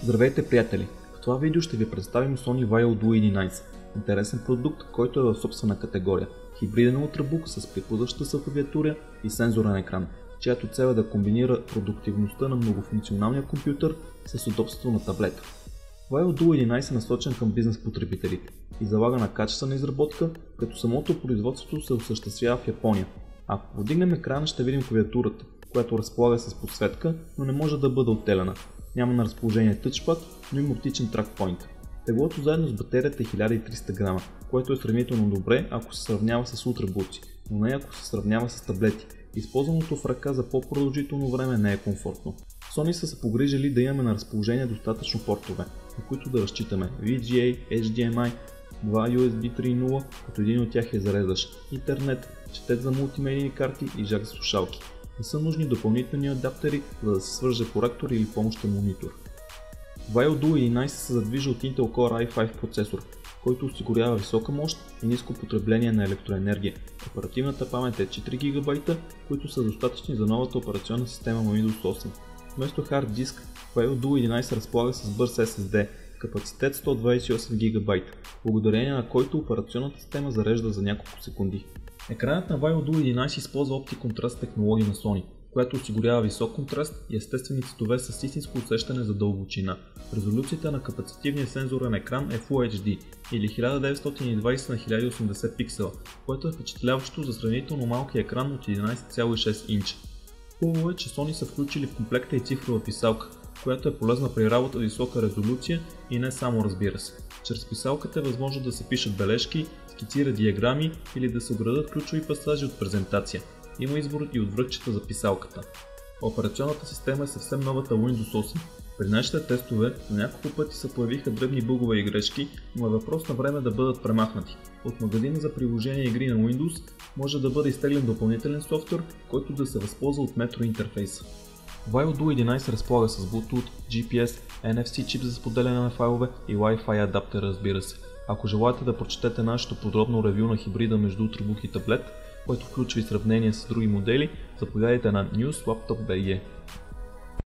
Здравейте, приятели! В това видео ще ви представим Sony Vaio Duo 11. Интересен продукт, който е в собствена категория. Хибриден ултрабук с припъзваща се клавиатура и сензорен екран, чиято цел е да комбинира продуктивността на многофункционалния компютър с удобството на таблета. Vaio Duo 11 е насочен към бизнес потребителите и залага на качествена изработка, като самото производство се осъществява в Япония. Ако подигнем екрана, ще видим клавиатурата, която разполага с подсветка, но не може да бъде оттелена. Няма на разположение тъчпад, но има оптичен тракпойнт. Теглото заедно с батерията е 1300 грама, което е сравнително добре, ако се сравнява с ултрабуци, но не ако се сравнява с таблети. Използваното в ръка за по-продължително време не е комфортно. Sony са се погрижили да имаме на разположение достатъчно портове, на които да разчитаме VGA, HDMI, 2 USB 3.0, като един от тях е зареждащ интернет, четец за мултимедийни карти и жак за слушалки. Не са нужни допълнителни адаптери, за да се свърже проектор или помощен монитор. Vaio Duo 11 се задвижа от Intel Core i5 процесор, който осигурява висока мощ и ниско потребление на електроенергия. Оперативната памет е 4 ГБ, които са достатъчни за новата операционна система Windows 8. Вместо хард диск, Vaio Duo 11 разполага с бърз SSD, капацитет 128 ГБ, благодарение на който операционната система зарежда за няколко секунди. Екранът на Vaio Duo 11 използва OptiContrast технология на Sony, която осигурява висок контраст и естествени цветове с истинско усещане за дълбочина. Резолюцията на капацитивния сензорен екран е Full HD или 1920 на 1080 пиксела, което е впечатляващо за сравнително малкия екран от 11,6 инча. Хубаво е, че Sony са включили в комплекта и цифрова писалка, която е полезна при работа с висока резолюция и не само, разбира се. Чрез писалката е възможно да се пишат бележки, скицира диаграми или да се оградат ключови пасажи от презентация. Има избор и от връхчета за писалката. Операционната система е съвсем новата Windows 8. При нашите тестове на няколко пъти се появиха дребни бъгове и грешки, но е въпрос на време да бъдат премахнати. От магазина за приложения и игри на Windows може да бъде изтеглен допълнителен софтуер, който да се възползва от метро интерфейса. Vaio Duo 11 разполага с Bluetooth, GPS, NFC чип за споделяне на файлове и Wi-Fi адаптер, разбира се. Ако желаете да прочетете нашето подробно ревю на хибрида между ултрабук и таблет, който включва и сравнение с други модели, заповядайте на News Laptop BG.